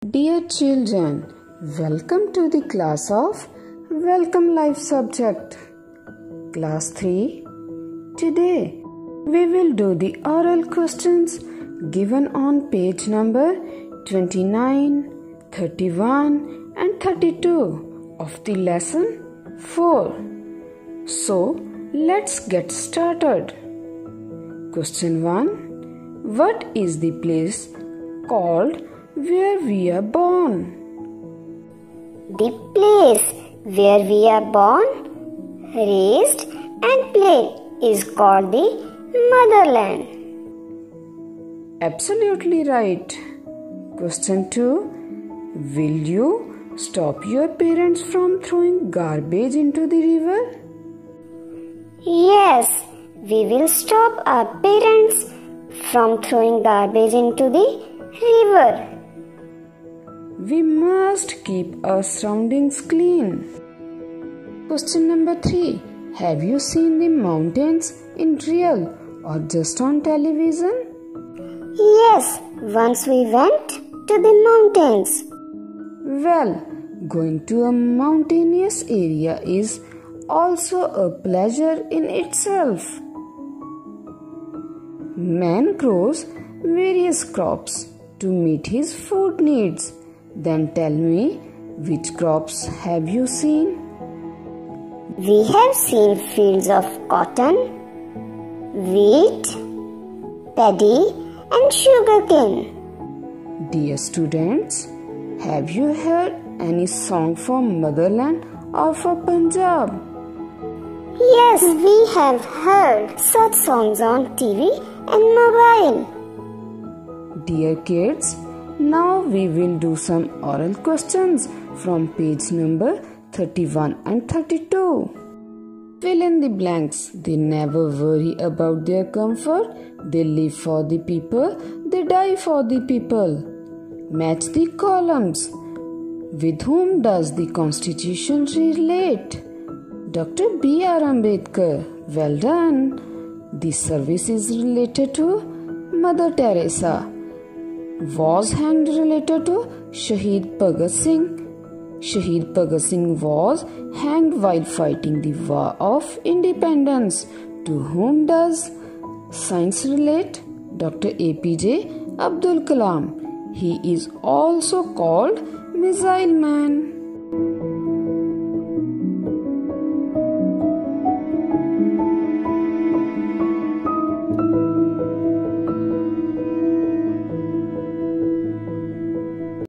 Dear children, welcome to the class of Welcome Life subject. Class 3. Today we will do the oral questions given on page number 29, 31 and 32 of the lesson 4. So let's get started. Question 1. What is the place called where we are born? The place where we are born, raised and play is called the motherland. Absolutely right. Question 2. Will you stop your parents from throwing garbage into the river? Yes, we will stop our parents from throwing garbage into the river. We must keep our surroundings clean. Question number 3. Have you seen the mountains in real or just on television? Yes, once we went to the mountains. Well, going to a mountainous area is also a pleasure in itself. Man grows various crops to meet his food needs. Then tell me, which crops have you seen? We have seen fields of cotton, wheat, paddy and sugarcane. Dear students, have you heard any song from motherland or for Punjab? Yes, we have heard such songs on TV and mobile. Dear kids, now we will do some oral questions from page number 31 and 32. Fill in the blanks. They never worry about their comfort. They live for the people. They die for the people. Match the columns. With whom does the Constitution relate? Dr. B.R. Ambedkar. Well done. The service is related to Mother Teresa. Was hanged related to Shahid Bhagat Singh. Shahid Bhagat Singh was hanged while fighting the War of Independence. To whom does science relate? Dr. APJ Abdul Kalam. He is also called Missile Man.